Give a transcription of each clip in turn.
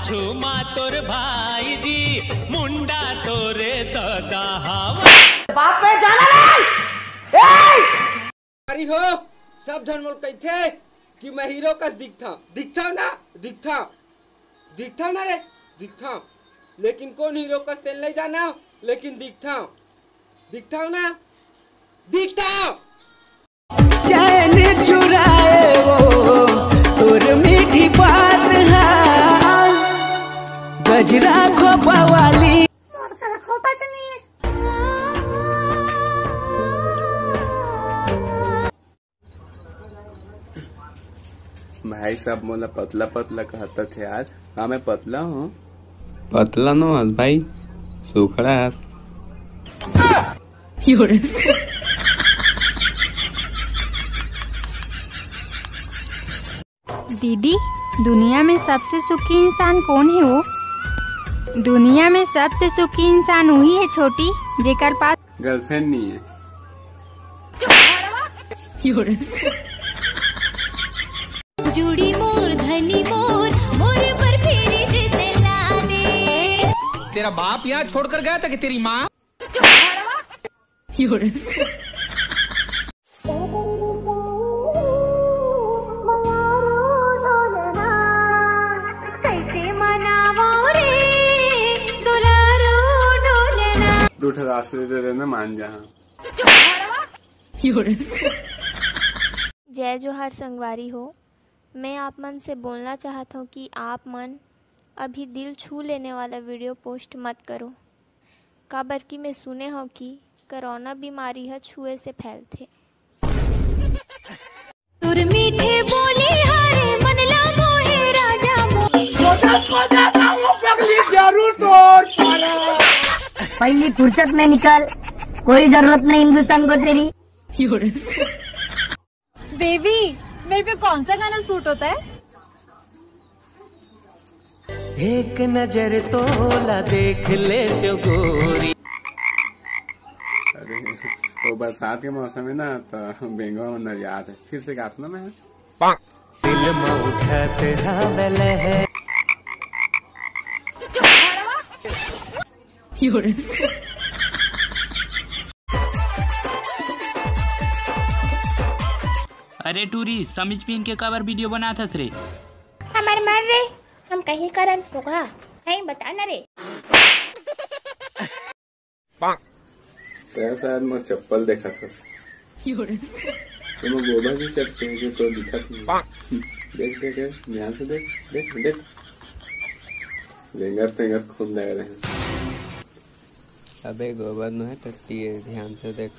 छुमा तोर भाई जी मुंडा तोरे दादा बाप पे जाना नहीं अरे हो सब जन मोल कहथे कि मैं हीरो कस दिखता ना रे दिखता लेकिन कौन हीरो कस तेल नहीं जाना लेकिन दिखता ना चैन चुराए वो तोर मीठी बात है गजरा खोपा वाली खोपा नहीं है। भाई साहब मोला पतला कहता थे यार। हाँ मैं पतला हूँ। पतला नो हस भाई सुखड़ा हस। दीदी दुनिया में सबसे सुखी इंसान कौन है वो? दुनिया में सबसे सुखी इंसान वही है छोटी जेकर पास गर्लफ्रेंड नहीं है। जुड़ी मोर धनी मोर पर फेरी जेते ला दे। तेरा बाप यहाँ छोड़कर गया था कि तेरी माँ? दूठा रास्ते दे देना मान जा। जय जोहार संगवारी हो। मैं आप मन से बोलना चाहता हूँ कि आप मन अभी दिल छू लेने वाला वीडियो पोस्ट मत करो। काबर कि मैं सुने हो कि कोरोना बीमारी है छुए से फैलते। तुर मीठे बोली हारे मनला मोहे राजा जरूर तोड़ पहली फुर्सत में निकल, कोई जरूरत नहीं हिंदुस्तान को तेरी। बेबी मेरे पे कौन सा गाना सूट होता है? एक नजर तोला देख ले तो गोरी। अरे वो बरसात के मौसम में ना तो बेंगवा में याद है। फिर से गाता ना मैं। दिल में उठत हवल है। अरे टूरी समझ पीन के कवर वीडियो बनाता थे। हमारे मर रे हम कहीं करन होगा कहीं बताना रे। शायद मैं चप्पल देखा था तो मैं बोला भी चप्पल तो दिखा देख ध्यान से देख लेंगर खून लग रहे हैं। अबे गोबर न है टट्टी है ध्यान से देख।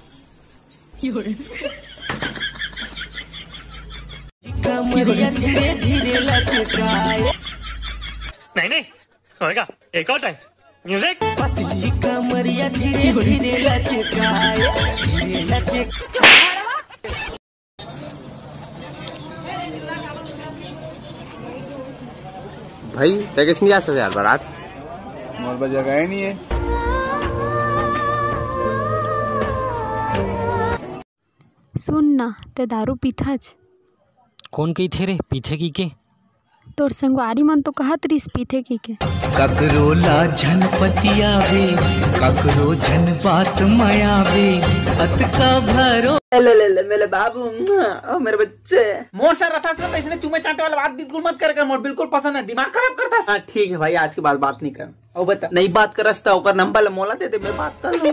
धीरे धीरे लचकाए। नहीं होएगा एक और टाइम म्यूजिक। पतली कमरिया धीरे धीरे लचकाए धीरे लचक। भाई पैकेज नहीं आ सकते यार बारात मोर पर जगह ही नहीं है। सुन ना ते दारू पीथाज। कौन की थे रे पीछे की के? तोर संगवारी मन तो कहत रिस पीथे की के। ककरो ला झनपतिया वे ककरो झन बात माया वे अत का भरो। ले मेरे बाबू और मेरे बच्चे। मोर सर रथा से इसने चूमे चाटे वाला बात बिल्कुल मत कर। मोर बिल्कुल पसंद है दिमाग खराब करता। हाँ ठीक है भाई आज के बाद बात नहीं कर। और बता नहीं बात करस्ता ओकर नंबर मोला दे दे मैं बात कर लूं।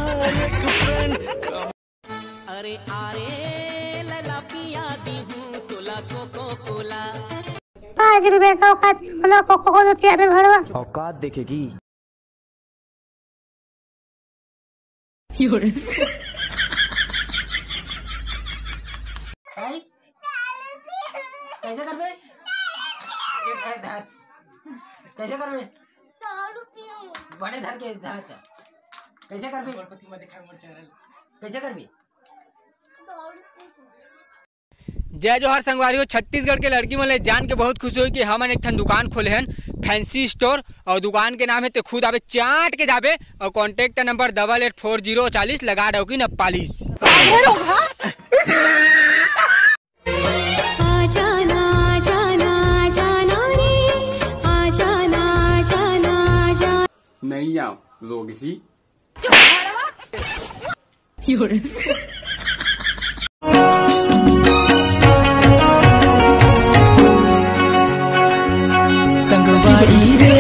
अरे लला पिया दी हूं तोला कोको कोला। 5 रुपए का औकात बोला कोको कोला पिया दे भड़वा। औकात देखेगी। कैसे कर बे? कैसे कर बे? बड़े धर के कैसे कर बे? कैसे कर बे? जय जोहार संगवारियों। छत्तीसगढ़ के लड़की मन जान के बहुत खुशी हुई कि हमन एक ठन दुकान खोले हैं फैंसी स्टोर और दुकान के नाम है ते खुद आवे चाट के जाबे और कांटेक्ट नंबर 884040 लगा दो कि न पालिश। आ जाना रे आ जाना नहीं आओ रोग ही। संगवारी रे